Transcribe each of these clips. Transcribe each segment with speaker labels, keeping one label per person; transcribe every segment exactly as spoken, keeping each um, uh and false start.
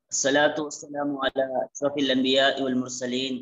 Speaker 1: الصلاة والسلام على أشرف الأنبياء والمرسلين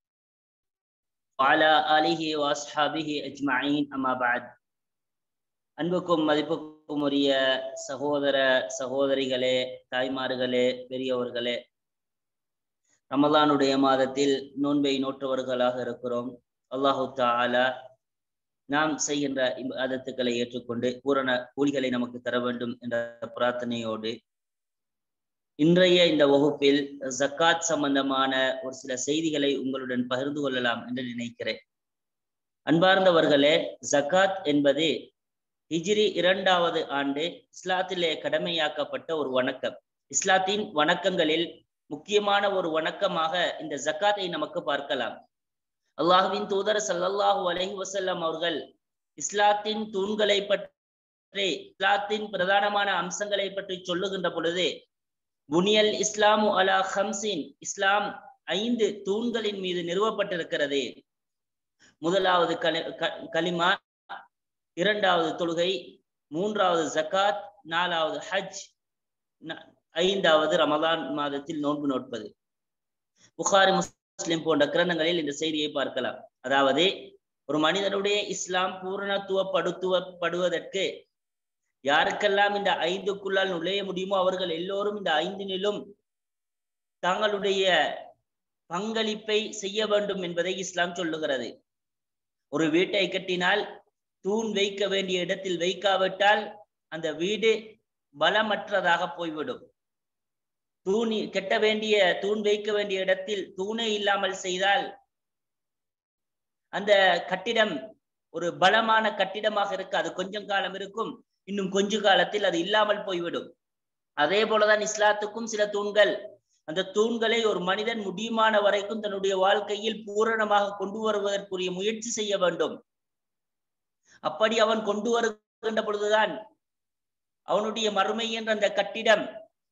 Speaker 1: وعلى آله وأصحابه أجمعين أما بعد. அன்புக்கும் மதிப்புக்கும் உரிய சகோதர சகோதரிகளே, தாய்மார்களே, பெரியவர்களே, ரமலானுடைய மாதத்தில் நோன்பை நோற்றவர்களாக இருக்கிறோம். அல்லாஹு தஆலா நாம் செய்கின்ற இபாதத்துக்களை ஏற்றுக்கொண்டு பூரண கூலிகளை நமக்கு தர வேண்டும் என்ற பிரார்த்தனையோடு இன்றைய இந்த வகுப்பில் ஜக்காத் சம்பந்தமான ஒரு சில செய்திகளை உங்களுடன் பகிர்ந்து கொள்ளலாம் என்று நினைக்கிறேன். அன்பார்ந்தவர்களே, ஜக்காத் என்பது ஹிஜ்ரி இரண்டாவது ஆண்டு இஸ்லாத்திலே கடமையாக்கப்பட்ட ஒரு வணக்கம். இஸ்லாத்தின் வணக்கங்களில் முக்கியமான ஒரு வணக்கமாக இந்த ஜக்காத்தை நமக்கு பார்க்கலாம். அல்லாஹ்வின் தூதர் ஸல்லல்லாஹு அலைஹி வஸல்லம் அவர்கள் இஸ்லாத்தின் தூண்களை பற்றி, இஸ்லாத்தின் பிரதானமான அம்சங்களை பற்றி சொல்லுகின்ற பொழுது, புனியல் இஸ்லாமு அலா ஹம்சின், இஸ்லாம் ஐந்து தூண்களின் மீது நிறுவப்பட்டிருக்கிறது. முதலாவது கலிமா, இரண்டாவது தொழுகை, மூன்றாவது ஜக்காத், நாலாவது ஹஜ், ஐந்தாவது ரமலான் மாதத்தில் நோன்பு நோட்பது. புகாரி முஸ்லிம் போன்ற கிரந்தங்களில் இந்த செய்தியை பார்க்கலாம். அதாவது ஒரு மனிதனுடைய இஸ்லாம் பூரணத்துவப்படுத்துவப்படுவதற்கு யாருக்கெல்லாம் இந்த ஐந்துக்குள்ளால் நுழைய முடியுமோ அவர்கள் எல்லோரும் இந்த ஐந்தினிலும் தங்களுடைய பங்களிப்பை செய்ய வேண்டும் என்பதை இஸ்லாம் சொல்லுகிறது. ஒரு வீட்டை கட்டினால் தூண் வைக்க வேண்டிய இடத்தில் வைக்காவிட்டால் அந்த வீடு பலமற்றதாக போய்விடும். தூண் கெட்ட வேண்டிய தூண் வைக்க வேண்டிய இடத்தில் தூணே இல்லாமல் செய்தால் அந்த கட்டிடம் ஒரு பலமான கட்டிடமாக இருக்காது. கொஞ்சம் காலம் இருக்கும், இன்னும் கொஞ்ச காலத்தில் அது இல்லாமல் போய்விடும். அதே போலதான் இஸ்லாத்துக்கும் சில தூண்கள், அந்த தூண்களை ஒரு மனிதன் முடியுமான வரைக்கும் தன்னுடைய வாழ்க்கையில் பூரணமாக கொண்டு வருவதற்குரிய முயற்சி செய்ய வேண்டும். அப்படி அவன் கொண்டு வருகின்ற பொழுதுதான் அவனுடைய மறுமை என்ற அந்த கட்டிடம்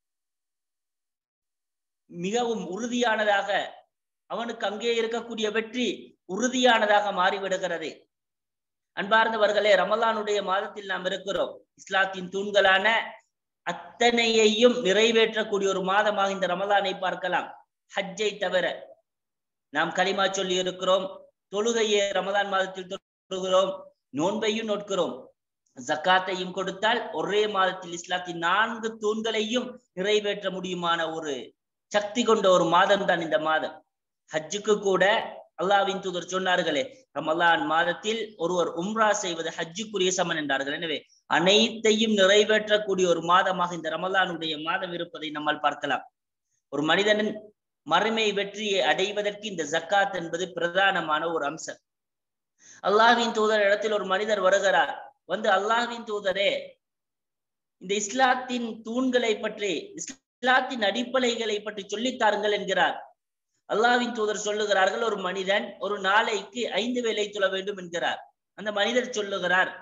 Speaker 1: மிகவும் உறுதியானதாக, அவனுக்கு அங்கே இருக்கக்கூடிய வெற்றி உறுதியானதாக மாறிவிடுகிறது. அன்பார்ந்தவர்களே, ரமலானுடைய மாதத்தில் நாம் இருக்கிறோம். இஸ்லாத்தின் தூண்களான அத்தனையையும் நிறைவேற்றக்கூடிய ஒரு மாதமாக இந்த ரமலானை பார்க்கலாம். ஹஜ்ஜை தவிர நாம் கலிமா சொல்லி இருக்கிறோம், தொழுகையை ரமலான் மாதத்தில் தொழுகிறோம், நோன்பையும் நோட்கிறோம், ஜக்காத்தையும் கொடுத்தால் ஒரே மாதத்தில் இஸ்லாத்தின் நான்கு தூண்களையும் நிறைவேற்ற முடியுமான ஒரு சக்தி கொண்ட ஒரு மாதம் தான் இந்த மாதம். ஹஜ்ஜுக்கு கூட அல்லாஹ்வின் தூதர் சொன்னார்களே, ரமலான் மாதத்தில் ஒருவர் உம்ரா செய்வது ஹஜ்ஜுக்குரிய சமன் என்றார்கள். எனவே அனைத்தையும் நிறைவேற்றக்கூடிய ஒரு மாதமாக இந்த ரமலானுடைய மாதம் இருப்பதை நம்மால் பார்க்கலாம். ஒரு மனிதனின் மறுமை வெற்றியை அடைவதற்கு இந்த ஜக்காத் என்பது பிரதானமான ஒரு அம்சம். அல்லாஹ்வின் தூதர் இடத்தில் ஒரு மனிதர் வருகிறார். வந்து, அல்லாஹ்வின் தூதரே, இந்த இஸ்லாத்தின் தூண்களை பற்றி, இஸ்லாத்தின் அடிப்படைகளை பற்றி சொல்லித்தாருங்கள் என்கிறார். அல்லாஹ்வின் தூதர் சொல்லுகிறார்கள், ஒரு மனிதன் ஒரு நாளைக்கு ஐந்து வேளை தொழ வேண்டும் என்கிறார். அந்த மனிதர் சொல்லுகிறார்,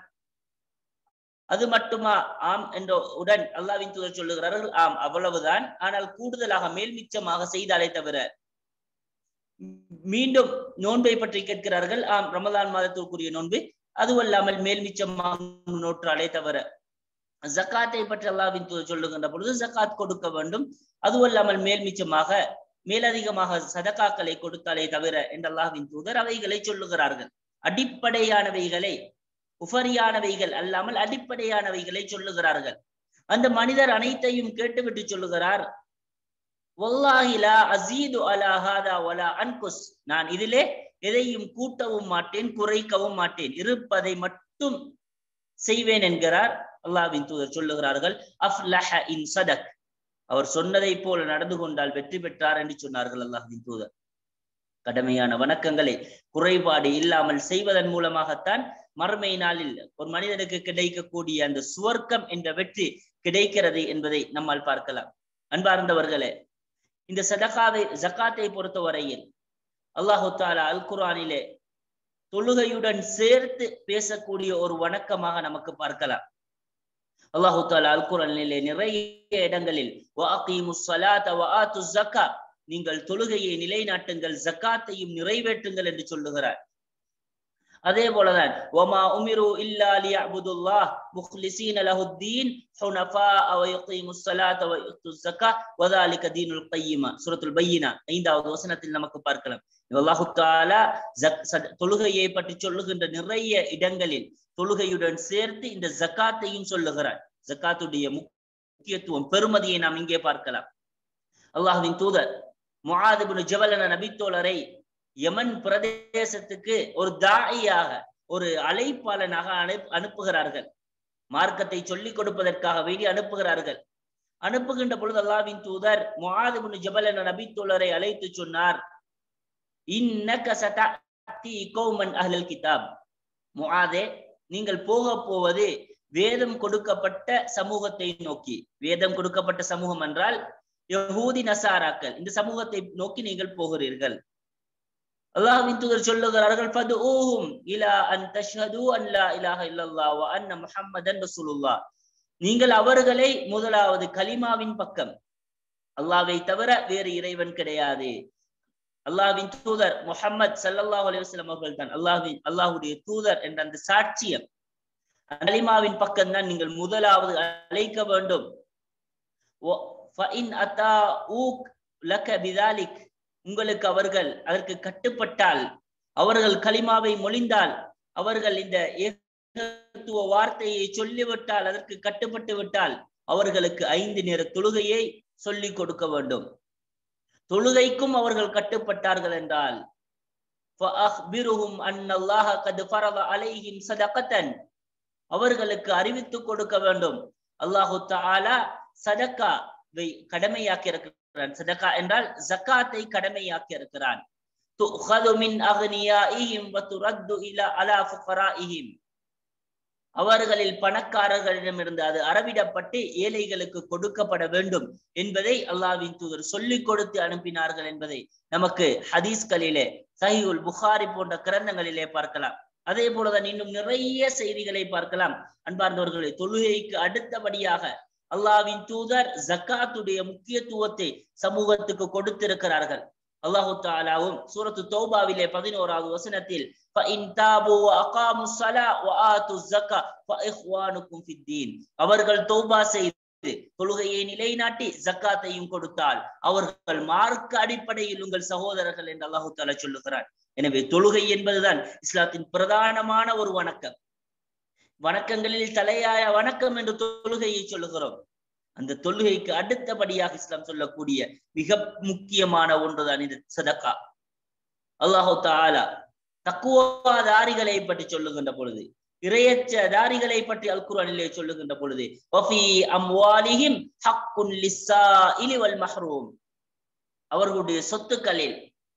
Speaker 1: அது மட்டுமா? ஆம் என்ற உடன் அல்லாஹ்வின் தூதர் சொல்லுகிறார்கள், ஆம், அவ்வளவுதான், ஆனால் கூடுதலாக மேல் மிச்சமாக செய்தாலே தவிர. மீண்டும் நோன்பை பற்றி கேட்கிறார்கள். ஆம், ரமலான் மாதத்திற்குரிய நோன்பு, அதுவல்லாமல் மேல் மிச்சமாக நோற்றாலே தவிர. ஜக்காத்தை பற்றி அல்லாஹ்வின் தூதர் சொல்லுகின்ற பொழுது ஜக்காத் கொடுக்க வேண்டும், அதுவல்லாமல் மேல் மிச்சமாக மேலதிகமாக சதகாக்களை கொடுத்தாலே தவிர என்று அல்லாஹ்வின் தூதர் அவைகளை சொல்லுகிறார்கள். அடிப்படையானவைகளை, உஃபரியானவைகள் அல்லாமல் அடிப்படையானவைகளை சொல்லுகிறார்கள். அந்த மனிதர் அனைத்தையும் கேட்டுவிட்டு சொல்லுகிறார், வல்லாஹி லா அஸீது அலா ஹாதா வலா அன்குஸ், நான் இதிலே எதையும் கூட்டவும் மாட்டேன், குறைக்கவும் மாட்டேன், இருப்பதை மட்டும் செய்வேன் என்கிறார். அல்லாஹ்வின் தூதர் சொல்லுகிறார்கள், அஃப்லஹ இன் ஸதக், அவர் சொன்னதை போல நடந்து கொண்டால் வெற்றி பெற்றார் என்று சொன்னார்கள் அல்லாஹ்வின் தூதர். கடமையான வணக்கங்களை குறைபாடு இல்லாமல் செய்வதன் மூலமாகத்தான் மறுமை நாளில் ஒரு மனிதனுக்கு கிடைக்கக்கூடிய அந்த சுவர்க்கம் என்ற வெற்றி கிடைக்கிறது என்பதை நம்மால் பார்க்கலாம். அன்பார்ந்தவர்களே, இந்த சதகாவை ஜக்காத்தை பொறுத்த வரையில் அல்லாஹு தஆலா அல் குர்ஆனிலே தொழுகையுடன் சேர்த்து பேசக்கூடிய ஒரு வணக்கமாக நமக்கு பார்க்கலாம். அல்லாஹு தஆலா அல் குர்ஆனிலே நிறைய இடங்களில் வஅகீமுஸ் ஸலாத வஆத்துஸ் ஸக்காத், நீங்கள் தொழுகையை நிலைநாட்டுங்கள், ஜக்காத்தையும் நிறைவேற்றுங்கள் என்று சொல்லுகிறார். அதே போலதான் வமா உமிரு இல்லா லியஅபுதுல்லாஹ் முக்லிஸீன லஹுத்தீன் ஹுனஃபாஅ வ யுகீமுஸ் ஸலாத வ யுத்துஸ் ஸகாத் வதாலிக தீனுல் கய்யிமா சூரத்துல் பையினா ஐந்தாவது வசனத்தில் நமக்கு பார்க்கலாம். அல்லாஹ் தஆலா தொழுகையை பற்றி சொல்லுகின்ற நிறைய இடங்களில் தொழுகையுடன் சேர்த்து இந்த ஜகாத்தையும் சொல்லுகிறார். ஜகாத்துடைய முக்கியத்துவம் பெருமதியை நாம் இங்கே பார்க்கலாம். அல்லாஹ்வின் தூதர் முஆத் இப்னு ஜபல் என்ற நபித்தோழரை யமன் பிரதேசத்துக்கு ஒரு தாயியாக ஒரு அழைப்பாளனாக அனுப்புகிறார்கள். மார்க்கத்தை சொல்லிக் கொடுப்பதற்காக வேண்டி அனுப்புகிறார்கள். அனுப்புகின்ற பொழுது அல்லாஹ்வின் தூதர் முஆத் இப்னு ஜபல் என்ற நபித்தோழரை அழைத்து சொன்னார், இன்னக சதஅதி கௌமன் அஹ்லல் கிதாப். முஆதே, நீங்கள் போக போவது வேதம் கொடுக்கப்பட்ட சமூகத்தை நோக்கி. வேதம் கொடுக்கப்பட்ட சமூகம் என்றால் யஹூதி நசாராக்கள். இந்த சமூகத்தை நோக்கி நீங்கள் போகிறீர்கள். அல்லாஹ்வின் தூதர் சொல்லுகிறார்கள், ஃபதுஊஹும் இலா அன் தஷ்ஹது அன் லா இலாஹ இல்லல்லாஹ் வ அன்ன முஹம்மதன் ரசூலுல்லாஹ். நீங்கள் அவர்களை முதலாவது கலிமாவின் பக்கம், அல்லாஹ்வை தவிர வேறு இறைவன் கிடையாது, அல்லாஹ்வின் தூதர் முஹம்மது ஸல்லல்லாஹு அலைஹி வஸல்லம் அவர்கள் தான் அல்லாஹ்வின் அல்லாஹ்வுடைய தூதர் என்ற அந்த சாட்சியம், கலிமாவின் பக்கம் தான் நீங்கள் முதலாவது அழைக்க வேண்டும். ஃபஇன் அதாஊக் லக பிதாலிக், உங்களுக்கு அவர்கள் அதற்கு கட்டுப்பட்டால், அவர்கள் கலிமாவை மொழிந்தால், அவர்கள் இந்த ஏகத்துவ வார்த்தையை சொல்லிவிட்டால், அதற்கு கட்டுப்பட்டு விட்டால், அவர்களுக்கு ஐந்து நேர தொழுகையை சொல்லிக் கொடுக்க வேண்டும். தொழுகைக்கும் அவர்கள் கட்டுப்பட்டார்கள் என்றால் ஃபஅக்பிருஹும் அன்னல்லாஹ கத் ஃபரத அலைஹிம் ஸதகத்தன், அவர்களுக்கு அறிவித்து கொடுக்க வேண்டும், அல்லாஹ் தஆலா சதகாவை கடமையாக்கி இருக்கிறான். சதகா என்றால் ஜகாத்தை கடமையாக்கி இருக்கிறான். துஅഖது மின் அக்னியாஇஹிம் வ துரத்து இலா அலா ஃபுகராஇஹிம், அவர்களில் பணக்காரர்களிடமிருந்து அது அறவிடப்பட்டு ஏழைகளுக்கு கொடுக்கப்பட வேண்டும் என்பதை அல்லாஹ்வின் தூதர் சொல்லிக் கொடுத்து அனுப்பினார்கள் என்பதை நமக்கு ஹதீஸ்களிலே சஹீஹுல் புகாரி போன்ற கிரந்தங்களிலே பார்க்கலாம். அதே போலதான் இன்னும் நிறைய செய்திகளை பார்க்கலாம். அன்பார்ந்தவர்களே, தொழுகைக்கு அடுத்தபடியாக அல்லாஹ்வின் தூதர் ஜகாத்துடைய முக்கியத்துவத்தை சமூகத்துக்கு கொடுத்திருக்கிறார்கள். அல்லாஹு தஆலாவும் சூரத்து தௌபாவிலே பதினோராவது வசனத்தில் ஃபஇன் தாபு வ அகாமுஸ் ஸலாத் வ ஆத்துஸ் ஸகாத் ஃபஇஹ்வானுக்கும் ஃபித்தீன், அவர்கள் தௌபா செய்து தொழுகையை நிலைநாட்டி ஜகாத்தையும் கொடுத்தால் அவர்கள் மார்க்க அடிப்படையில் உங்கள் சகோதரர்கள் என்று அல்லாஹு தஆலா சொல்லுகிறார். எனவே தொழுகை என்பதுதான் இஸ்லாத்தின் பிரதானமான ஒரு வணக்கம். வணக்கங்களில் தலையாய வணக்கம் என்று தொழுகையை சொல்லுகிறோம். அந்த தொழுகைக்கு அடுத்தபடியாக இஸ்லாம் சொல்லக்கூடிய மிக முக்கியமான ஒன்றுதான் இந்த சதகா. அல்லாஹு தஆலா தக்வாதாரிகளை பற்றி சொல்லுகின்ற பொழுது, இறையச்சதாரிகளை பற்றி அல் குர்ஆனிலே சொல்லுகின்ற பொழுது வஃபி அம்வாலிஹிம் ஹக்குன் லிஸ்ஸாயிலி வல் மஹ்ரூம், அவர்களுடைய சொத்துக்களில்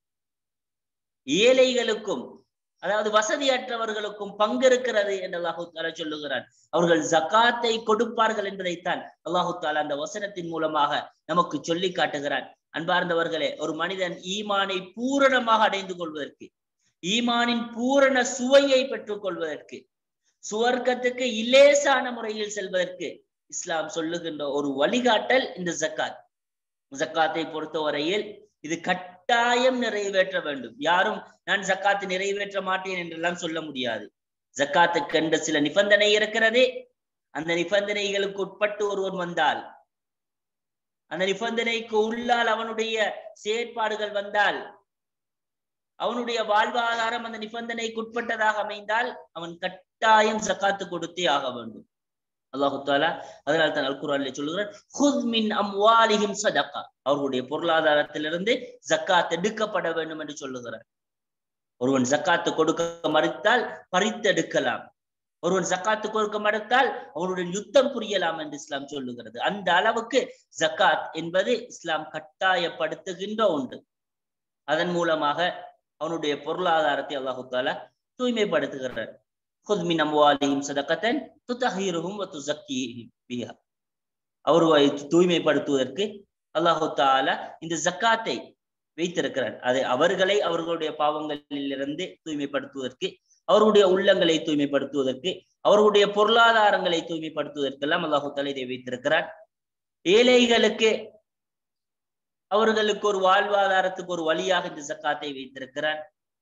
Speaker 1: ஏழைகளுக்கும் அதாவது வசதியற்றவர்களுக்கும் பங்கு இருக்கிறது என்று அல்லாஹு தஆலா சொல்லுகிறார். அவர்கள் ஜகாத்தை கொடுப்பார்கள் என்பதைத்தான் அல்லாஹு தஆலா அந்த வசனத்தின் மூலமாக நமக்கு சொல்லி காட்டுகிறார். அன்பார்ந்தவர்களே, ஒரு மனிதன் ஈமானை பூரணமாக அடைந்து கொள்வதற்கு, ஈமானின் பூரண சுவையை பெற்றுக் கொள்வதற்கு, சுவர்க்கத்துக்கு இலேசான முறையில் செல்வதற்கு இஸ்லாம் சொல்லுகின்ற ஒரு வழிகாட்டல் இந்த ஜகாத். ஜகாத்தை பொறுத்தவரையில் இது கட்டாயம் நிறைவேற்ற வேண்டும். யாரும் நான் ஜகாத்தை நிறைவேற்ற மாட்டேன் என்றெல்லாம் சொல்ல முடியாது. ஜகாத்துக்கு என்ற சில நிபந்தனை இருக்கிறது. அந்த நிபந்தனைகளுக்கு உட்பட்டு ஒருவன் வந்தால், அந்த நிபந்தனைக்கு உள்ளால் அவனுடைய செயற்பாடுகள் வந்தால், அவனுடைய வாழ்வாதாரம் அந்த நிபந்தனைக்கு உட்பட்டதாக அமைந்தால் அவன் கட்டாயம் ஜகாத்து கொடுத்தே ஆக வேண்டும். அல்லாஹு தஆலா அதனால் தான் அல் குர்ஆனிலே சொல்லுகிறார், குத் மின் அம்வாலிஹிம் ஸதகா, அவர்களுடைய பொருளாதாரத்திலிருந்து ஜகாத் எடுக்கப்பட வேண்டும் என்று சொல்லுகிறார். ஒருவன் ஜகாத்து கொடுக்க மறுத்தால் பறித்தெடுக்கலாம், ஒருவன் ஜகாத்து கொடுக்க மறுத்தால் அவருடன் யுத்தம் புரியலாம் என்று இஸ்லாம் சொல்லுகிறது. அந்த அளவுக்கு ஜகாத் என்பது இஸ்லாம் கட்டாயப்படுத்துகின்ற ஒன்று. அதன் மூலமாக அவனுடைய பொருளாதாரத்தை அல்லாஹு தஆலா தூய்மைப்படுத்துகிறார். குத் மின் அம்வாலிஹிம் ஸதகத்தன் துதஹிருஹும் வ துஸக்கிஹிம் பிஹா, அவர்களை தூய்மைப்படுத்துவதற்கு அல்லாஹு தஆலா இந்த ஜகாத்தை வைத்திருக்கிறார். அதை அவர்களை அவர்களுடைய பாவங்களிலிருந்து தூய்மைப்படுத்துவதற்கு, அவர்களுடைய உள்ளங்களை தூய்மைப்படுத்துவதற்கு, அவர்களுடைய பொருளாதாரங்களை தூய்மைப்படுத்துவதற்கெல்லாம் அல்லாஹு தஆலா இதை வைத்திருக்கிறார். ஏழைகளுக்கு அவர்களுக்கு ஒரு வாழ்வாதாரத்துக்கு ஒரு வழியாக இந்த ஜகாத்தை வைத்திருக்கிறார்.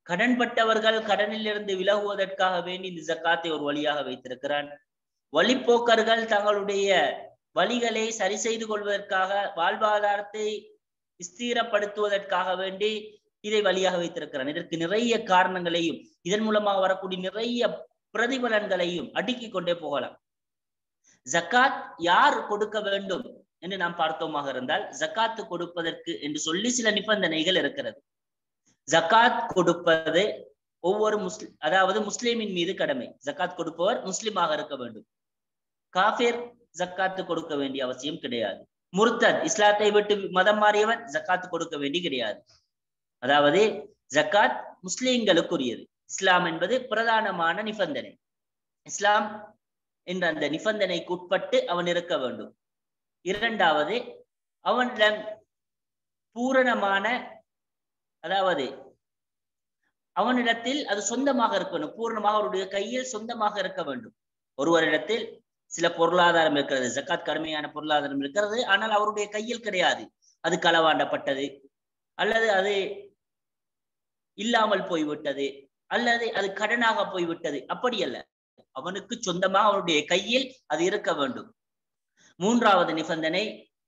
Speaker 1: கடன்பட்டவர்கள் கடனில் இருந்து விலகுவதற்காக வேண்டி இந்த ஜக்காத்தை ஒரு வழியாக வைத்திருக்கிறான். வழிப்போக்கர்கள் தங்களுடைய வழிகளை சரி செய்து கொள்வதற்காக, வாழ்வாதாரத்தை ஸ்திரப்படுத்துவதற்காக வேண்டி இதை வழியாக வைத்திருக்கிறான். இதற்கு நிறைய காரணங்களையும் இதன் மூலமாக வரக்கூடிய நிறைய பிரதிபலன்களையும் அடுக்கிக் கொண்டே போகலாம். ஜக்காத் யார் கொடுக்க வேண்டும் என்று நாம் பார்த்தோமாக இருந்தால், ஜக்காத்து கொடுப்பதற்கு என்று சொல்லி சில நிபந்தனைகள் இருக்கிறது. ஜக்காத் கொடுப்பது ஒவ்வொரு முஸ்லிம், அதாவது முஸ்லிமின் மீது கடமை. ஜக்காத் கொடுப்பவர் முஸ்லிமாக இருக்க வேண்டும். காஃபிர் ஜக்காத்து கொடுக்க வேண்டிய அவசியம் கிடையாது. முர்தத், இஸ்லாத்தை விட்டு மதம் மாறியவன் ஜக்காத்து கொடுக்க வேண்டி கிடையாது. அதாவது ஜக்காத் முஸ்லிம்களுக்குரியது. இஸ்லாம் என்பது பிரதானமான நிபந்தனை. இஸ்லாம் என்ற அந்த நிபந்தனைக்கு உட்பட்டு அவன் இருக்க வேண்டும். இரண்டாவது, அவனிடம் பூரணமான, அதாவது அவனிடத்தில் அது சொந்தமாக இருக்கணும், பூர்ணமாக அவருடைய கையில் சொந்தமாக இருக்க வேண்டும். ஒருவரிடத்தில் சில பொருளாதாரம் இருக்கிறது, ஜக்காத் கடுமையான பொருளாதாரம் இருக்கிறது, ஆனால் அவருடைய கையில் கிடையாது, அது களவாண்டப்பட்டது, அல்லது அது இல்லாமல் போய்விட்டது, அல்லது அது கடனாக போய்விட்டது, அப்படி அல்ல, அவனுக்கு சொந்தமாக அவனுடைய கையில் அது இருக்க வேண்டும். மூன்றாவது நிபந்தனை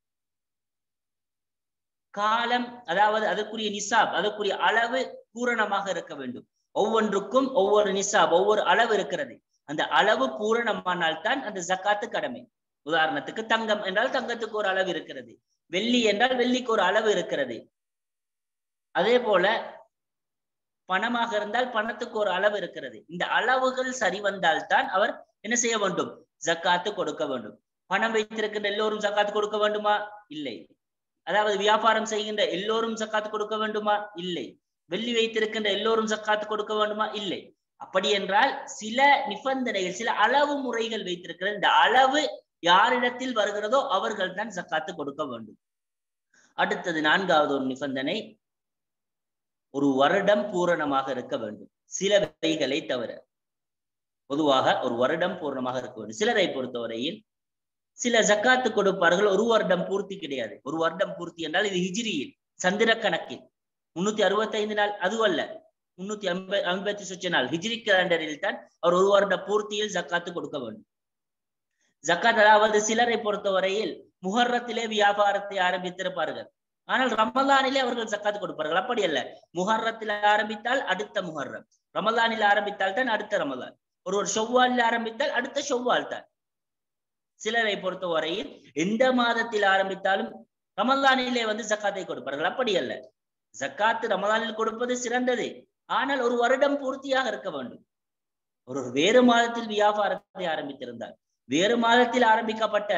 Speaker 1: காலம், அதாவது அதற்குரிய நிசாப், அதற்குரிய அளவு பூரணமாக இருக்க வேண்டும். ஒவ்வொன்றுக்கும் ஒவ்வொரு நிசாப், ஒவ்வொரு அளவு இருக்கிறது. அந்த அளவு பூரணமானால் தான் அந்த ஜக்காத்து கடமை. உதாரணத்துக்கு தங்கம் என்றால் தங்கத்துக்கு ஒரு அளவு இருக்கிறது, வெள்ளி என்றால் வெள்ளிக்கு ஒரு அளவு இருக்கிறது. அதே போல பணமாக இருந்தால் பணத்துக்கு ஒரு அளவு இருக்கிறது. இந்த அளவுகள் சரி வந்தால் தான் அவர் என்ன செய்ய வேண்டும்? ஜக்காத்து கொடுக்க வேண்டும். பணம் வைத்திருக்கின்ற எல்லோரும் ஜக்காத்து கொடுக்க வேண்டுமா? இல்லை. அதாவது வியாபாரம் செய்கின்ற எல்லோரும் ஜக்காத்து கொடுக்க வேண்டுமா? இல்லை. வெள்ளி வைத்திருக்கின்ற எல்லோரும் ஜக்காத்து கொடுக்க வேண்டுமா? இல்லை. அப்படி என்றால் சில நிபந்தனைகள், சில அளவு முறைகள் வைத்திருக்கிற இந்த அளவு யாரிடத்தில் வருகிறதோ அவர்கள் தான் ஜக்காத்து கொடுக்க வேண்டும். அடுத்தது நான்காவது ஒரு நிபந்தனை, ஒரு வருடம் பூரணமாக இருக்க வேண்டும். சில வைகளை தவிர பொதுவாக ஒரு வருடம் பூரணமாக இருக்க வேண்டும். சிலரை பொறுத்தவரையில் சில ஜக்காத்து கொடுப்பார்கள், ஒரு வருடம் பூர்த்தி கிடையாது. ஒரு வருடம் பூர்த்தி என்றால் இது ஹிஜ்ரியில், சந்திர கணக்கில் முன்னூத்தி அறுபத்தி ஐந்து நாள், அதுவல்ல, முன்னூத்தி ஐம்பது ஐம்பத்தி சொச்ச நாள் ஹிஜ்ரி கேலண்டரில் தான் அவர் ஒரு வருட பூர்த்தியில் ஜக்காத்து கொடுக்க வேண்டும். ஜக்காத், அதாவது சிலரை பொறுத்தவரையில் முஹர்ரத்திலே வியாபாரத்தை ஆரம்பித்திருப்பார்கள், ஆனால் ரமலானிலே அவர்கள் ஜக்காத்து கொடுப்பார்கள். அப்படி அல்ல, முஹர்ரத்தில் ஆரம்பித்தால் அடுத்த முஹர்ரம், ரமலானில் ஆரம்பித்தால் தான் அடுத்த ரமலான், ஒரு ஒரு ஷவ்வாலில் ஆரம்பித்தால் அடுத்த ஷவ்வால் தான். சிலரை பொறுத்தவரையில் எந்த மாதத்தில் ஆரம்பித்தாலும் ரமலானிலே வந்து ஜக்காத்தை கொடுப்பார்கள். அப்படி அல்ல, ஜக்காத்து ரமலானில் கொடுப்பது சிறந்தது, ஆனால் ஒரு வருடம் பூர்த்தியாக இருக்க வேண்டும். ஒரு வேறு மாதத்தில் வியாபாரத்தை ஆரம்பித்திருந்தால், வேறு மாதத்தில் ஆரம்பிக்கப்பட்ட,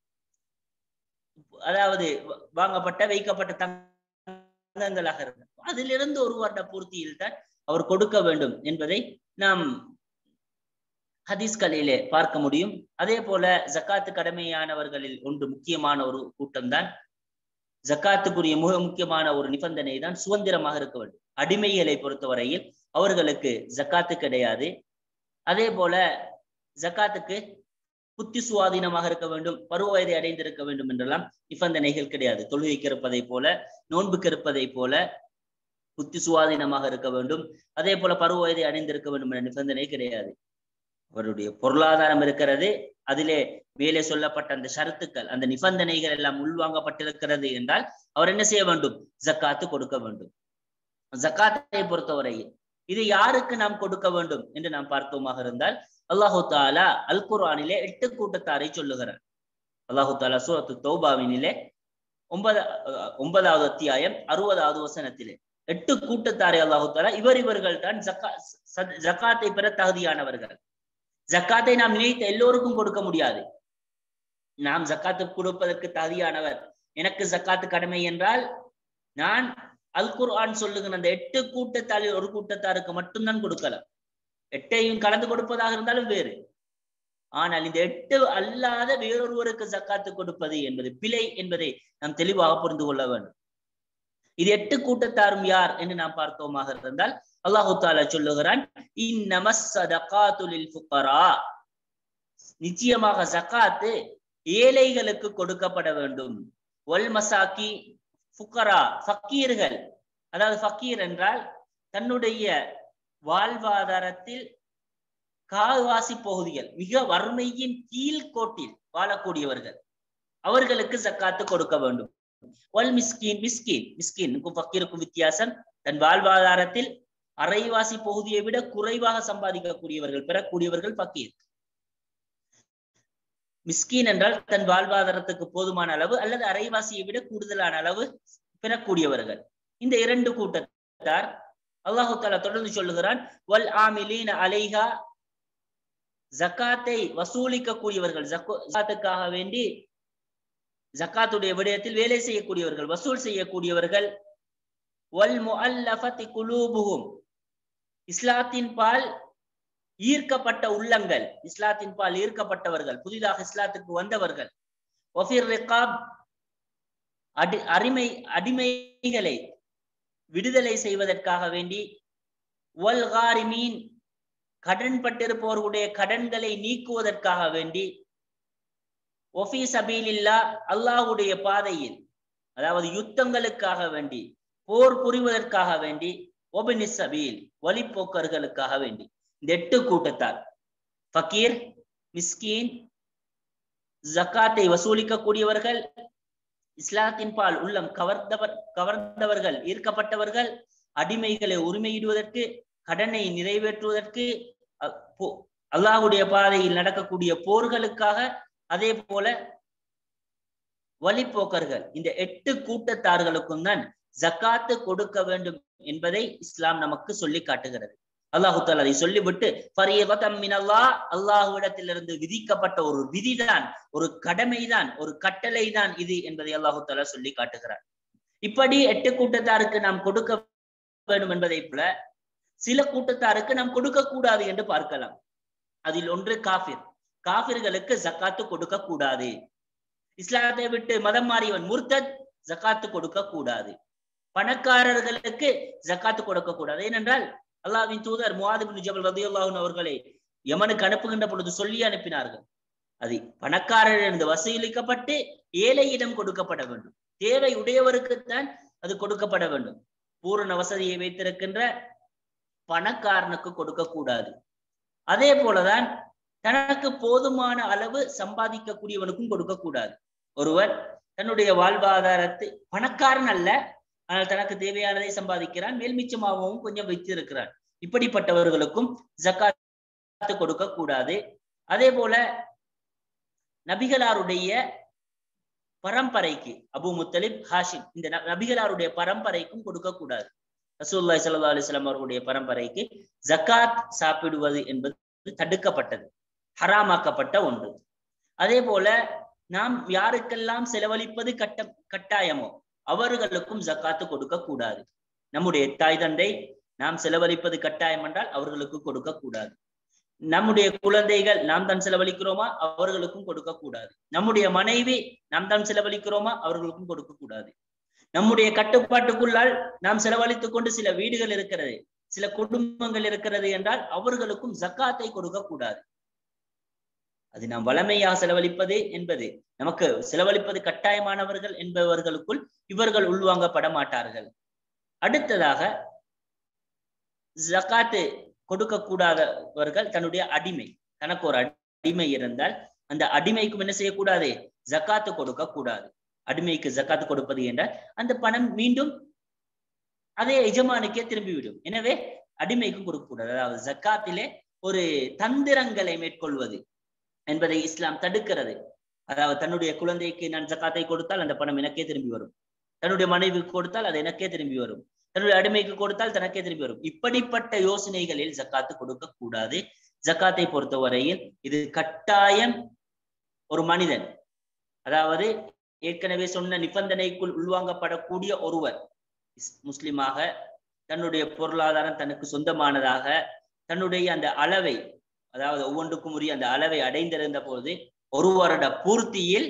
Speaker 1: அதாவது வாங்கப்பட்ட வைக்கப்பட்ட தங்கங்களாக இருந்தால் அதிலிருந்து ஒரு வருட பூர்த்தியில் தான் அவர் கொடுக்க வேண்டும் என்பதை நாம் ஹதீஸ்களிலே பார்க்க முடியும். அதே போல ஜக்காத்து கடமையானவர்களில் ஒன்று முக்கியமான ஒரு கூட்டம் தான், ஜக்காத்துக்குரிய மிக முக்கியமான ஒரு நிபந்தனை தான் சுதந்திரமாக இருக்க வேண்டும். அடிமைகளை பொறுத்தவரையில் அவர்களுக்கு ஜக்காத்து கிடையாது. அதே போல ஜக்காத்துக்கு புத்தி சுவாதீனமாக இருக்க வேண்டும், பருவ வயதை அடைந்திருக்க வேண்டும் என்றெல்லாம் நிபந்தனைகள் கிடையாது. தொழுகைக்கு இருப்பதை போல, நோன்புக்கு இருப்பதை போல புத்தி சுவாதீனமாக இருக்க வேண்டும், அதே போல பருவ வயதை அடைந்திருக்க வேண்டும் என்ற நிபந்தனை கிடையாது. அவருடைய பொருளாதாரம் இருக்கிறது, அதிலே மேலே சொல்லப்பட்ட அந்த ஷரத்துக்கள், அந்த நிபந்தனைகள் எல்லாம் உள்வாங்கப்பட்டிருக்கிறது என்றால் அவர் என்ன செய்ய வேண்டும்? ஜக்காத்து கொடுக்க வேண்டும். ஜக்காத்தை பொறுத்தவரையில் இது யாருக்கு நாம் கொடுக்க வேண்டும் என்று நாம் பார்த்தோமாக இருந்தால், அல்லாஹு தாலா அல் குர்ஆனிலே எட்டு கூட்டத்தாரை சொல்லுகிறார். அல்லாஹு தாலா சூரத்து தௌபாவினிலே ஒன்பது ஒன்பதாவது அத்தியாயம் அறுபதாவது வசனத்திலே எட்டு கூட்டத்தாரை அல்லாஹு தாலா இவர் இவர்கள் தான் ஜக்கா ஜக்காத்தை பெற தகுதியானவர்கள். ஜக்காத்தை நாம் நினைத்த எல்லோருக்கும் கொடுக்க முடியாது. நாம் ஜக்காத்து கொடுப்பதற்கு தகுதியானவர், எனக்கு ஜக்காத்து கடமை என்றால் நான் அல் குர்ஆன் சொல்லுகிற அந்த எட்டு கூட்டத்தாரில் ஒரு கூட்டத்தாருக்கு மட்டும்தான் கொடுக்கலாம். எட்டையும் கலந்து கொடுப்பதாக இருந்தாலும் வேறு. ஆனால் இந்த எட்டு அல்லாத வேறொருவருக்கு ஜக்காத்து கொடுப்பது என்பது பிழை என்பதை நாம் தெளிவாக புரிந்து கொள்ள வேண்டும். இது எட்டு கூட்டத்தாரும் யார் என்று நாம் பார்த்தோமாக இருந்தால், அல்லாஹு தாலா சொல்லுகிறான், இன்னமஸ் ஸதகாத்து லில் ஃபுகரா, நிச்சயமாக ஜக்காத்து ஏழைகளுக்கு கொடுக்கப்பட வேண்டும். வல் மசாக்கி, ஃபுகரா ஃபக்கீர்கள், அதாவது ஃபக்கீர் என்றால் தன்னுடைய வாழ்வாதாரத்தில் கால்வாசி பகுதிகள் மிக வறுமையின் கீழ்கோட்டில் வாழக்கூடியவர்கள் அவர்களுக்கு ஜக்காத்து கொடுக்க வேண்டும். வல் மிஸ்கின் மிஸ்கின் மிஸ்கினுக்கும் ஃபக்கீருக்கும் வித்தியாசம். தன் வாழ்வாதாரத்தில் அரைவாசி பகுதியை விட குறைவாக சம்பாதிக்கக்கூடியவர்கள் பெறக்கூடியவர்கள் ஃபக்கீர். மிஸ்கின் என்றால் தன் வாழ்வாதாரத்துக்கு போதுமான அளவு அல்லது அரைவாசியை விட கூடுதலான அளவு பெறக்கூடியவர்கள். இந்த இரண்டு கூட்டத்தார் அல்லாஹு தஆலா தொடர்ந்து சொல்லுகிறான், வல் ஆமிலீன அலைஹா, ஜக்காத்தை வசூலிக்க கூடியவர்கள், ஜக்காத்துக்காக வேண்டி ஜக்காத்துடைய விடயத்தில் வேலை செய்யக்கூடியவர்கள், வசூல் செய்யக்கூடியவர்கள். வல் முஅல்லஃபதி குலூபுஹும், இஸ்லாத்தின் பால் ஈர்க்கப்பட்ட உள்ளங்கள், இஸ்லாத்தின் பால் ஈர்க்கப்பட்டவர்கள், புதிதாக இஸ்லாத்துக்கு வந்தவர்கள். வஃபிர் ரிகாப், அடி அடிமை அடிமைகளை விடுதலை செய்வதற்காக வேண்டி. வல் காரிமீன், கடன் பட்டிருப்பவர்களுடைய கடன்களை நீக்குவதற்காக வேண்டி. ஒஃபி சபீலில்லாஹ், அல்லாஹ்வுடைய பாதையில், அதாவது யுத்தங்களுக்காக வேண்டி, போர் புரிவதற்காக வேண்டி. ஒபினி சபீல், வழிப்போக்கர்களுக்காக வேண்டி. இந்த எட்டு கூட்டத்தார் ஃபக்கீர், மிஸ்கீன், ஜக்காத்தை வசூலிக்க கூடியவர்கள், இஸ்லாத்தின் பால் உள்ளம் கவர்ந்தவர் கவர்ந்தவர்கள் ஈர்க்கப்பட்டவர்கள், அடிமைகளை உரிமையிடுவதற்கு, கடனை நிறைவேற்றுவதற்கு, அல்லாஹ்வுடைய பாதையில் நடக்கக்கூடிய போர்களுக்காக, அதே போல வழிப்போக்கர்கள். இந்த எட்டு கூட்டத்தார்களுக்கும் தான் ஜக்காத்து கொடுக்க வேண்டும் என்பதை இஸ்லாம் நமக்கு சொல்லி காட்டுகிறது. அல்லாஹு தஆலா அதை சொல்லிவிட்டு ஃபரீதத்தம் மினல்லாஹ், அல்லாஹ்விடத்திலிருந்து விதிக்கப்பட்ட ஒரு விதிதான், ஒரு கடமைதான், ஒரு கட்டளை தான் இது என்பதை அல்லாஹு தஆலா சொல்லி காட்டுகிறார். இப்படி எட்டு கூட்டத்தாருக்கு நாம் கொடுக்க வேண்டும் என்பதை போல சில கூட்டத்தாருக்கு நாம் கொடுக்க கூடாது என்று பார்க்கலாம். அதில் ஒன்று காஃபிர். காஃபிர்களுக்கு ஜக்காத்து கொடுக்க கூடாது. இஸ்லாத்தை விட்டு மதம் மாறியவன் முர்தத், ஜக்காத்து கொடுக்க கூடாது. பணக்காரர்களுக்கு ஜக்காத்து கொடுக்க கூடாது. ஏனென்றால் அல்லாஹ்வின் தூதர் முஆத் இப்னு ஜபல் ரலியல்லாஹு அன்ஹு அவர்களை யமனுக்கு அனுப்புகின்ற பொழுது சொல்லி அனுப்பினார்கள். அது பணக்காரரிடம் வசூலிக்கப்பட்டு ஏழையிடம் கொடுக்கப்பட வேண்டும். தேவை உடையவருக்குத்தான் அது கொடுக்கப்பட வேண்டும். பூரண வசதியை வைத்திருக்கின்ற பணக்காரனுக்கு கொடுக்க கூடாது. அதே போலதான் தனக்கு போதுமான அளவு சம்பாதிக்கக்கூடியவனுக்கும் கொடுக்க கூடாது. ஒருவர் தன்னுடைய வாழ்வாதாரத்தை, பணக்காரன் அல்ல, ஆனால் தனக்கு தேவையானதை சம்பாதிக்கிறான், மேல் மிச்சமாகவும் கொஞ்சம் வைத்திருக்கிறான், இப்படிப்பட்டவர்களுக்கும் ஜக்காத்து கொடுக்க கூடாது. அதே போல நபிகளாருடைய பரம்பரைக்கு, அபு முத்தலிப், ஹாஷிம், இந்த நபிகளாருடைய பரம்பரைக்கும் கொடுக்க கூடாது. ரசூலுல்லாஹி ஸல்லல்லாஹு அலைஹி வஸல்லம் அவர்களுடைய பரம்பரைக்கு ஜக்காத் சாப்பிடுவது என்பது தடுக்கப்பட்டது, ஹராமாக்கப்பட்ட ஒன்று. அதே போல நாம் யாருக்கெல்லாம் செலவழிப்பது கட்ட கட்டாயமோ அவர்களுக்கும் ஜக்காத்து கொடுக்க கூடாது. நம்முடைய தாய் தந்தை நாம் செலவழிப்பது கட்டாயம் என்றால் அவர்களுக்கு கொடுக்க கூடாது. நம்முடைய குழந்தைகள் நாம் தான் செலவழிக்கிறோமா அவர்களுக்கும் கொடுக்க கூடாது. நம்முடைய மனைவி நாம் தான் செலவழிக்கிறோமா அவர்களுக்கும் கொடுக்க கூடாது. நம்முடைய கட்டுப்பாட்டுக்குள்ளால் நாம் செலவழித்துக் கொண்டு சில வீடுகள் இருக்கிறது, சில குடும்பங்கள் இருக்கிறது என்றால் அவர்களுக்கும் ஜக்காத்தை கொடுக்க கூடாது. அது நாம் வளமையாக செலவழிப்பது என்பது, நமக்கு செலவழிப்பது கட்டாயமானவர்கள் என்பவர்களுக்குள் இவர்கள் உள்வாங்கப்பட மாட்டார்கள். அடுத்ததாக ஜக்காத்து கொடுக்க கூடாதவர்கள் தன்னுடைய அடிமை. தனக்கு ஒரு அடிமை இருந்தால் அந்த அடிமைக்கும் என்ன செய்யக்கூடாது? ஜக்காத்து கொடுக்க கூடாது. அடிமைக்கு ஜக்காத்து கொடுப்பது என்றால் அந்த பணம் மீண்டும் அதே எஜமானுக்கே திரும்பிவிடும். எனவே அடிமைக்கும் கொடுக்க கூடாது. அதாவது ஜக்காத்திலே ஒரு தந்திரங்களை மேற்கொள்வது என்பதை இஸ்லாம் தடுக்கிறது. அதாவது தன்னுடைய குழந்தைக்கு நான் ஜக்காத்தை கொடுத்தால் அந்த பணம் எனக்கே திரும்பி வரும், தன்னுடைய மனைவிக்கு கொடுத்தால் அது எனக்கே திரும்பி வரும், தன்னுடைய அடிமைக்கு கொடுத்தால் தனக்கே திரும்பி வரும். இப்படிப்பட்ட யோசனைகளில் ஜக்காத்து கொடுக்க கூடாது. ஜக்காத்தை பொறுத்தவரையில் இது கட்டாயம். ஒரு மனிதன், அதாவது ஏற்கனவே சொன்ன நிபந்தனைக்குள் உள்வாங்கப்படக்கூடிய ஒருவர் முஸ்லிமாக தன்னுடைய பொருளாதாரம் தனக்கு சொந்தமானதாக தன்னுடைய அந்த அளவை, அதாவது ஒவ்வொன்றுக்கும் உரிய அந்த அளவை அடைந்திருந்த போது ஒரு வருட பூர்த்தியில்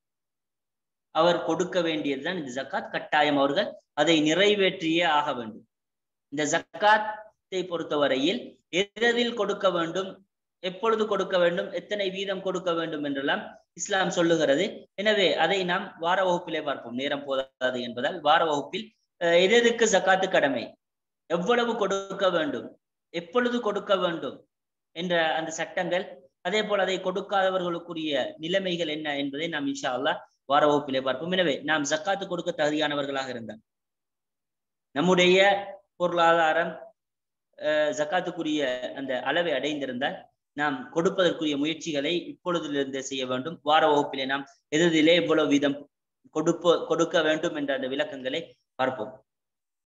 Speaker 1: அவர் கொடுக்க வேண்டியதுதான் இந்த ஜக்காத். கட்டாயம் அவர்கள் அதை நிறைவேற்றியே ஆக வேண்டும். இந்த ஜக்காத்தை பொறுத்தவரையில் எதில் கொடுக்க வேண்டும், எப்பொழுது கொடுக்க வேண்டும், எத்தனை வீதம் கொடுக்க வேண்டும் என்றெல்லாம் இஸ்லாம் சொல்லுகிறது. எனவே அதை நாம் வார வகுப்பிலே பார்ப்போம். நேரம் போதாது என்பதால் வார வகுப்பில் எதற்கு ஜக்காத்து கடமை, எவ்வளவு கொடுக்க வேண்டும், எப்பொழுது கொடுக்க வேண்டும் என்ற அந்த சட்டங்கள், அதே போல் அதை கொடுக்காதவர்களுக்குரிய நிலைமைகள் என்ன என்பதை நாம் இன்ஷா அல்லாஹ் வார வகுப்பிலே பார்ப்போம். எனவே நாம் ஜக்காத்து கொடுக்க தகுதியானவர்களாக இருந்தால், நம்முடைய பொருளாதாரம் ஜக்காத்துக்குரிய அந்த அளவை அடைந்திருந்தால் நாம் கொடுப்பதற்குரிய முயற்சிகளை இப்பொழுதிலிருந்தே செய்ய வேண்டும். வார வகுப்பிலே நாம் எதிரிலே இவ்வளவு வீதம் கொடுப்ப கொடுக்க வேண்டும் என்ற அந்த விளக்கங்களை பார்ப்போம்.